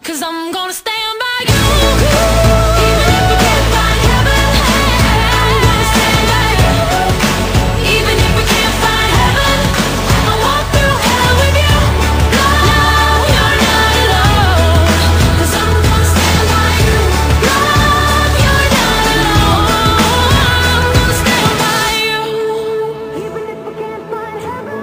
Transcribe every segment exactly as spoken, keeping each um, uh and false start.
'cause I'm gonna stand by you. Even if we can't find heaven, I'm gonna stand by you. Even if we can't find heaven, I'll walk through hell with you. Love, you're not alone, 'cause I'm gonna stand by you. Love, you're not alone, I'm gonna stand by you. Even if we can't find heaven,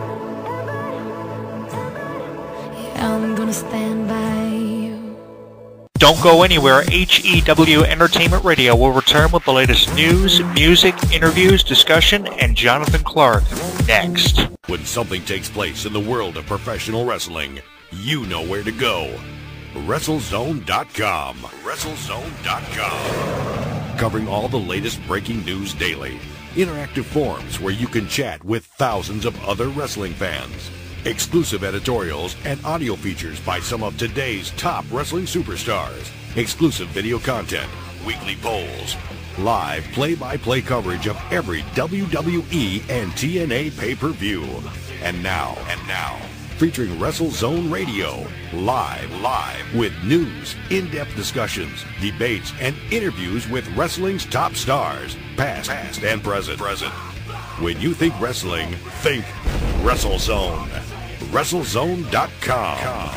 I'm gonna stand by you. Don't go anywhere. H E W Entertainment Radio will return with the latest news, music, interviews, discussion, and Jonathan Clark next. When something takes place in the world of professional wrestling, you know where to go. WrestleZone dot com. WrestleZone dot com. Covering all the latest breaking news daily. Interactive forums where you can chat with thousands of other wrestling fans. Exclusive editorials and audio features by some of today's top wrestling superstars. Exclusive video content, weekly polls, live play-by-play coverage of every W W E and T N A pay-per-view. And now, and now, featuring WrestleZone Radio, live, live, with news, in-depth discussions, debates, and interviews with wrestling's top stars, past, past and present, present. When you think wrestling, think WrestleZone. WrestleZone dot com.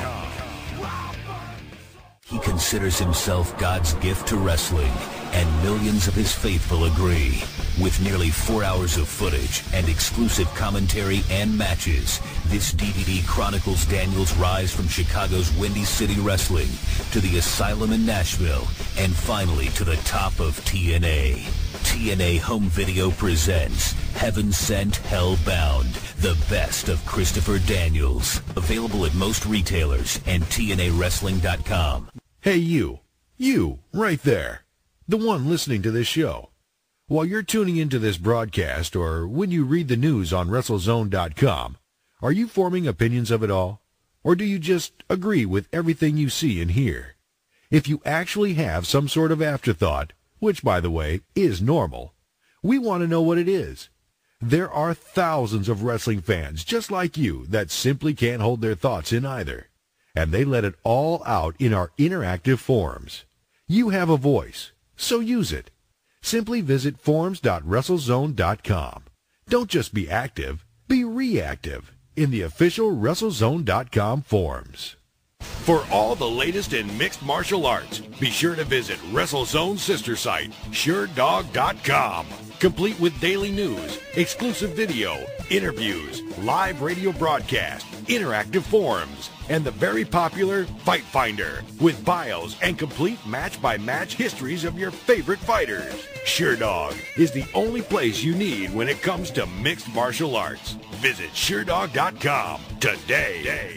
He considers himself God's gift to wrestling, and millions of his faithful agree. With nearly four hours of footage and exclusive commentary and matches, this D V D chronicles Daniels' rise from Chicago's Windy City Wrestling to the Asylum in Nashville, and finally to the top of T N A. T N A Home Video presents Heaven Sent, Hell Bound, the best of Christopher Daniels. Available at most retailers and T N A Wrestling dot com. Hey you, you, right there, the one listening to this show. While you're tuning into this broadcast or when you read the news on WrestleZone dot com, are you forming opinions of it all? Or do you just agree with everything you see and hear? If you actually have some sort of afterthought, which, by the way, is normal, we want to know what it is. There are thousands of wrestling fans just like you that simply can't hold their thoughts in either, and they let it all out in our interactive forums. You have a voice, so use it. Simply visit forums dot WrestleZone dot com. Don't just be active, be reactive in the official WrestleZone dot com forums. For all the latest in mixed martial arts, be sure to visit WrestleZone's sister site, Sure Dog dot com. Complete with daily news, exclusive video, interviews, live radio broadcast, interactive forums, and the very popular Fight Finder with bios and complete match-by-match histories of your favorite fighters. Sure Dog is the only place you need when it comes to mixed martial arts. Visit Sure Dog dot com today.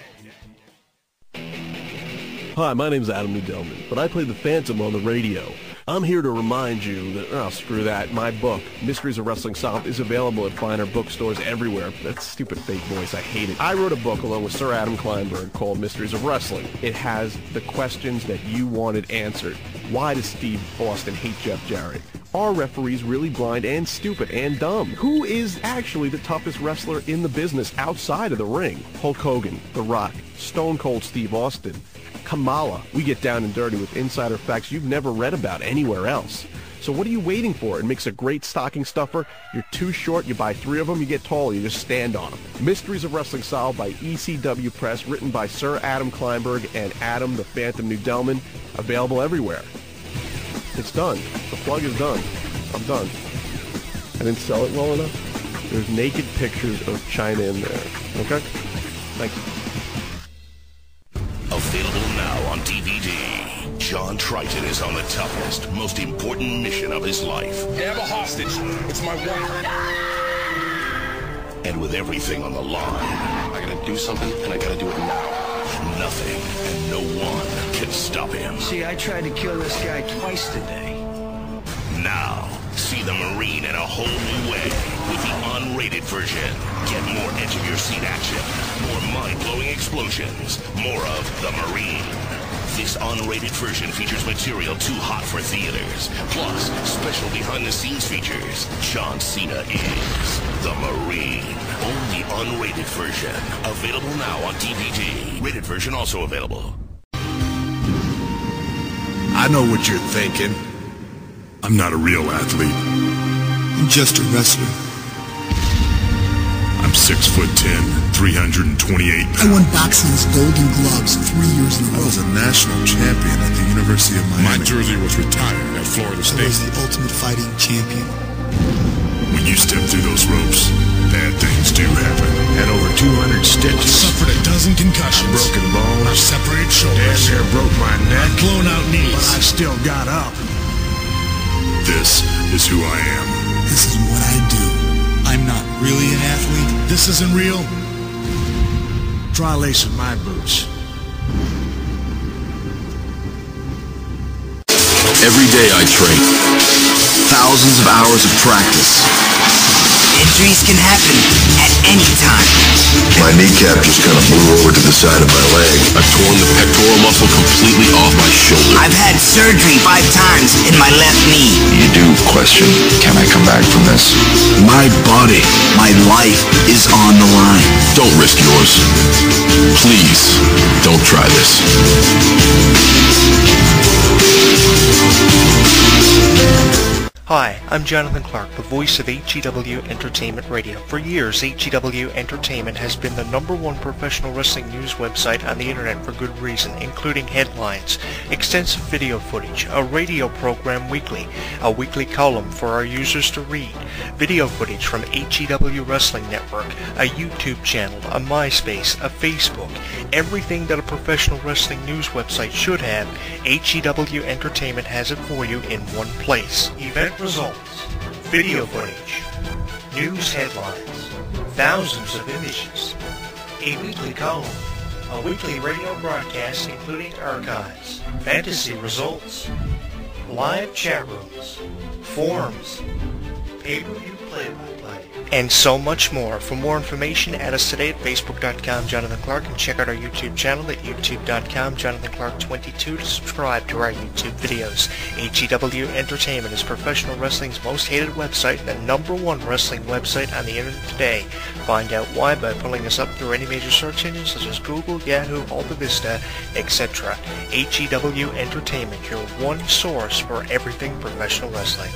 Hi, my name's Adam Nudelman, but I play the Phantom on the radio. I'm here to remind you that, oh, screw that, my book, Mysteries of Wrestling Solved, is available at finer bookstores everywhere. That stupid fake voice, I hate it. I wrote a book along with Sir Adam Kleinberg called Mysteries of Wrestling. It has the questions that you wanted answered. Why does Steve Austin hate Jeff Jarrett? Are referees really blind and stupid and dumb? Who is actually the toughest wrestler in the business outside of the ring? Hulk Hogan, The Rock, Stone Cold Steve Austin, Kamala. We get down and dirty with insider facts you've never read about anywhere else. So what are you waiting for? It makes a great stocking stuffer. You're too short, you buy three of them, you get taller, you just stand on them. Mysteries of Wrestling Solved by E C W Press, written by Sir Adam Kleinberg and Adam the Phantom Nudelman. Available everywhere. It's done. The plug is done. I'm done. I didn't sell it well enough. There's naked pictures of China in there. Okay? Thank you. Available now on D V D. John Triton is on the toughest, most important mission of his life. You have a hostage. It's my wife. And with everything on the line, I gotta do something, and I gotta do it now. nothing and no one can stop him. See, I tried to kill this guy twice today. Now, see the Marine in a whole new way with the unrated version. Get more edge-of-your-seat action, more mind-blowing explosions, more of the Marine. This unrated version features material too hot for theaters. Plus, special behind-the-scenes features. John Cena is the Marine. Only unrated version. Available now on D V D. Rated version also available. I know what you're thinking. I'm not a real athlete. I'm just a wrestler. I'm six foot ten, three hundred twenty-eight pounds. I won boxing's Golden Gloves three years in a row. I was a national champion at the University of Miami. My jersey was retired at Florida State. I was the ultimate fighting champion. When you step through those ropes, bad things do happen. Had over two hundred stitches. I suffered a dozen concussions. Broken bones. I separated shoulders. Damn near broke my neck. Blown out knees. But I still got up. This is who I am. This is what I do. I'm not really an athlete. This isn't real. Try lacing my boots. Every day I train. Thousands of hours of practice. Injuries can happen at any time. My kneecap just kind of blew over to the side of my leg. I've torn the pectoral muscle completely off my shoulder. I've had surgery five times in my left knee. You do question, can I come back from this? My body, my life is on the line. Don't risk yours. Please, don't try this. Hi, I'm Jonathan Clark, the voice of H E W Entertainment Radio. For years, H E W Entertainment has been the number one professional wrestling news website on the internet for good reason, including headlines, extensive video footage, a radio program weekly, a weekly column for our users to read, video footage from H E W Wrestling Network, a YouTube channel, a MySpace, a Facebook, everything that a professional wrestling news website should have. H E W Entertainment has it for you in one place. Event results, video footage, news headlines, thousands of images, a weekly column, a weekly radio broadcast including archives, fantasy results, live chat rooms, forums, pay-per-view play-by-play, and so much more. For more information, add us today at facebook dot com Jonathan Clark and check out our YouTube channel at youtube dot com Jonathan Clark twenty-two to subscribe to our YouTube videos. H E W Entertainment is professional wrestling's most hated website and the number one wrestling website on the internet today. Find out why by pulling us up through any major search engines such as Google, Yahoo, Alta Vista, et cetera. H E W Entertainment, your one source for everything professional wrestling.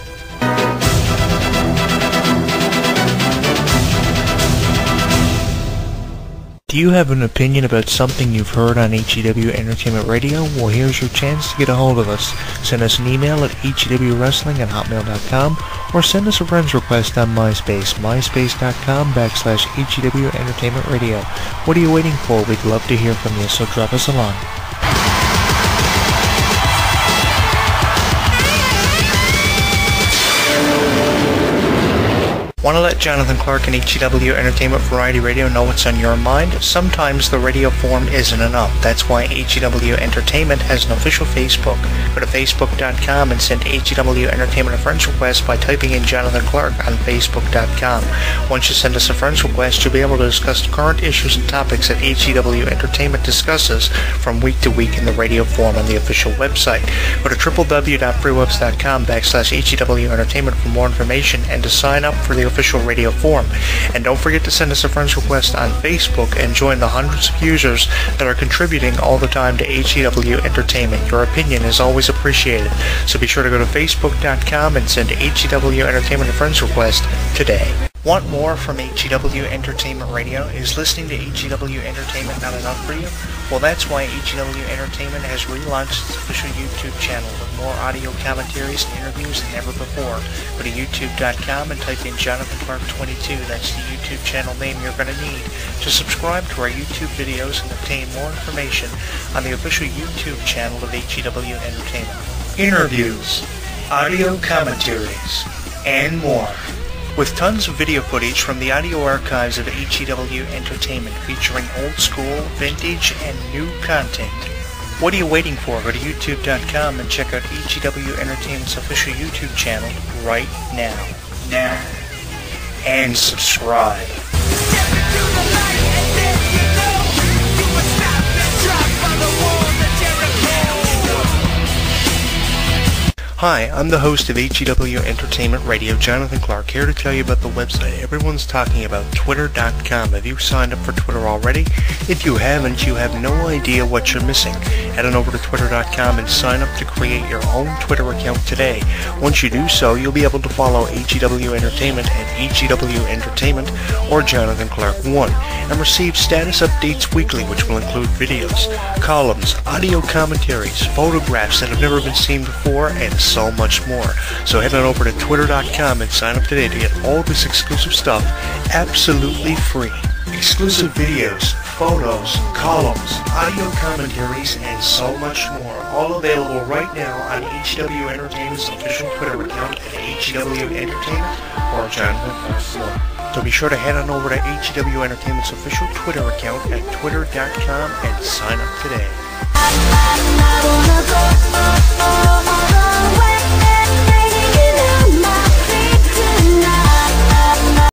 Do you have an opinion about something you've heard on H E W Entertainment Radio? Well, here's your chance to get a hold of us. Send us an email at H E W wrestling at hotmail dot com or send us a friend's request on MySpace, myspace dot com backslash H E W Entertainment Radio. What are you waiting for? We'd love to hear from you, so drop us a line. Want to let Jonathan Clark and H E W Entertainment Variety Radio know what's on your mind? Sometimes the radio form isn't enough. That's why H E W Entertainment has an official Facebook. Go to facebook dot com and send H E W Entertainment a friend's request by typing in Jonathan Clark on facebook dot com. Once you send us a friend's request, you'll be able to discuss the current issues and topics that H E W Entertainment discusses from week to week in the radio form on the official website. Go to w w w dot freewebs dot com backslash H E W Entertainment for more information and to sign up for the official radio forum. And don't forget to send us a friend's request on Facebook and join the hundreds of users that are contributing all the time to H E W Entertainment. Your opinion is always appreciated, so be sure to go to facebook dot com and send H E W Entertainment a friend's request today. Want more from H E W Entertainment Radio? Is listening to H E W Entertainment not enough for you? Well, that's why H E W Entertainment has relaunched its official YouTube channel with more audio commentaries and interviews than ever before. Go to youtube dot com and type in Jonathan Clark twenty-two. That's the YouTube channel name you're going to need to subscribe to our YouTube videos and obtain more information on the official YouTube channel of H E W Entertainment. Interviews, audio commentaries, and more. With tons of video footage from the audio archives of H E W Entertainment featuring old school, vintage, and new content. What are you waiting for? Go to youtube dot com and check out H E W Entertainment's official YouTube channel right now. Now. And subscribe. Hi, I'm the host of H E W Entertainment Radio, Jonathan Clark, here to tell you about the website everyone's talking about, Twitter dot com. Have you signed up for Twitter already? If you haven't, you have no idea what you're missing. Head on over to Twitter dot com and sign up to create your own Twitter account today. Once you do so, you'll be able to follow H E W Entertainment at H E W Entertainment or Jonathan Clark one, and receive status updates weekly, which will include videos, columns, audio commentaries, photographs that have never been seen before, and so much more. So head on over to Twitter dot com and sign up today to get all this exclusive stuff absolutely free. Exclusive videos, photos, columns, audio commentaries, and so much more. All available right now on H E W Entertainment's official Twitter account at H E W Entertainment or Jonathan Clark one. So be sure to head on over to H E W Entertainment's official Twitter account at Twitter dot com and sign up today.